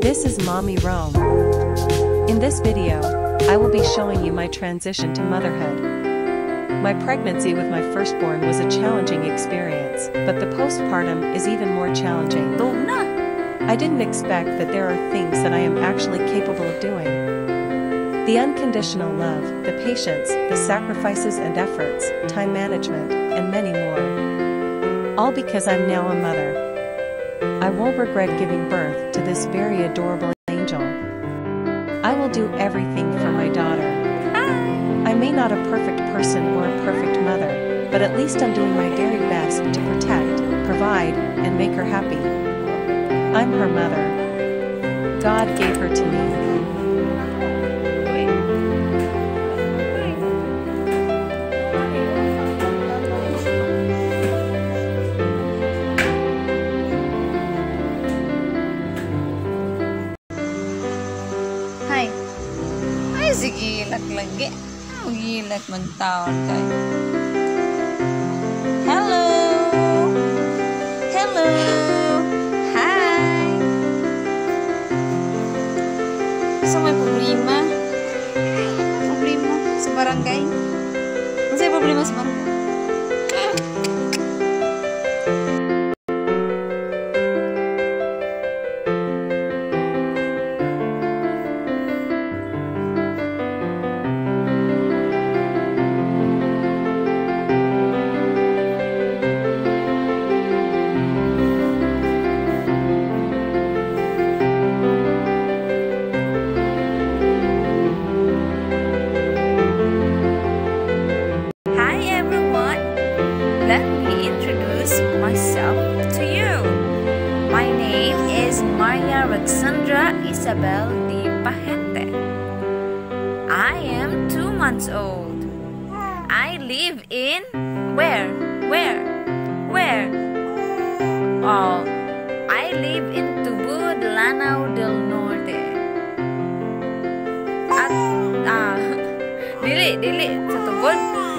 This is Mommy Rome. In this video, I will be showing you my transition to motherhood. My pregnancy with my firstborn was a challenging experience, but the postpartum is even more challenging. I didn't expect that there are things that I am actually capable of doing. The unconditional love, the patience, the sacrifices and efforts, time management, and many more. All because I'm now a mother. I won't regret giving birth to this very adorable angel. I will do everything for my daughter. I may not a perfect person or a perfect mother, but at least I'm doing my very best to protect, provide, and make her happy. I'm her mother. God gave her to me. Ay, sige, lagi. Gilak man taon kayo. Hello! Hello! Hi! So, may problema? Problema sa barangay? Ano sa'yo problema sa barangay? Let me introduce myself to you. My name is Maria Alexandra Isabel de Pajente. I am 2 months old. I live in where? Oh, I live in Tubo de Lanao del Norte. At dili sa Tubod.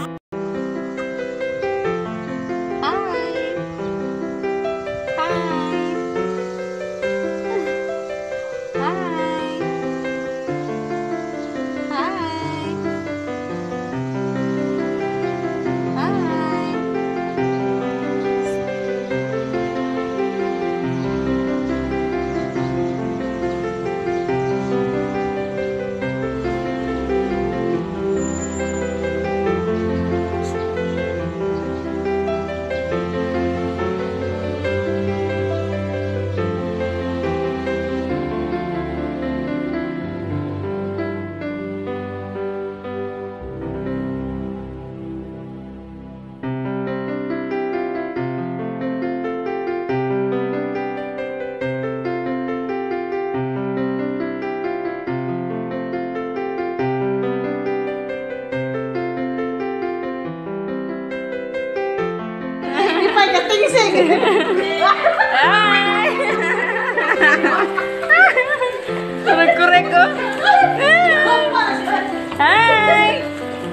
Korek ko. Hi.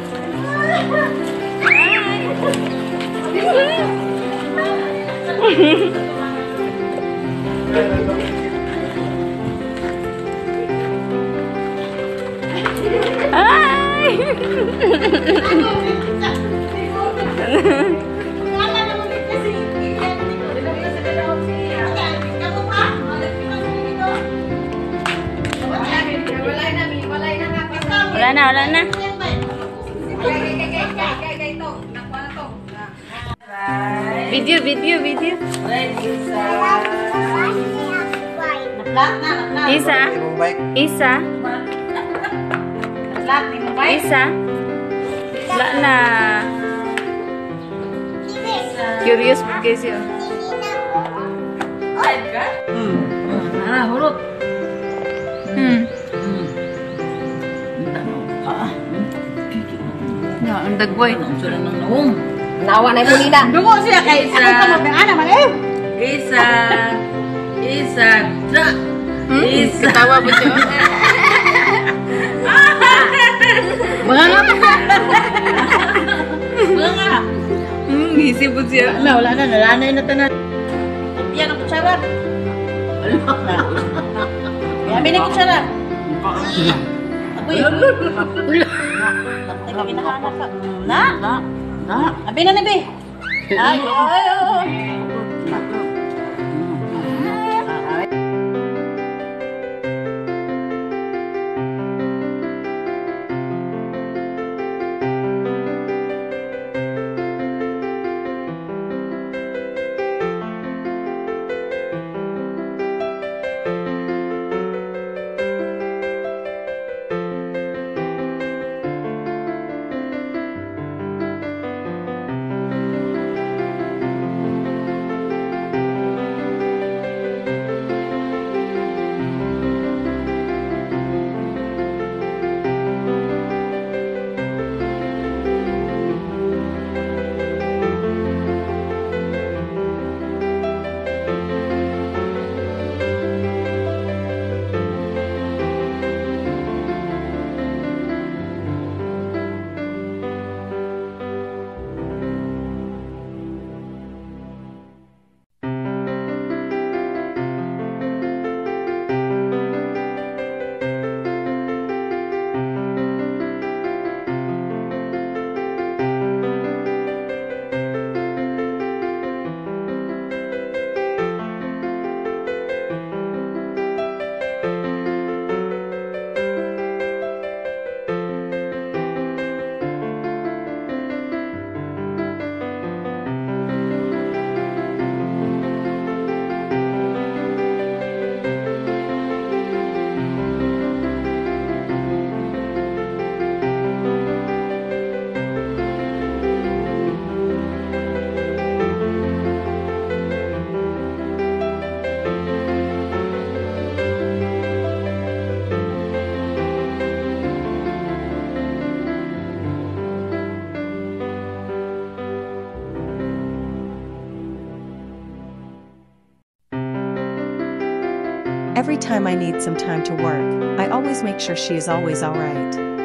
Wala na. Video. Isa. Wala na. Curious guys yun. Hurot. Ang dagway. Sila ng naong. Nawa na yung punida. Dungo siya kay Ako ka magdaan naman eh. Isa. Katawa po siya. Mga nga. Isip po siya. Wala na. Nalanay na tanan. Yan ang kutsara. Ambil na kutsara. Agoy. Teka, kinakanak ka. Na? Ambil na nabi. Ay, ay, ay. Every time I need some time to work, I always make sure she is always alright.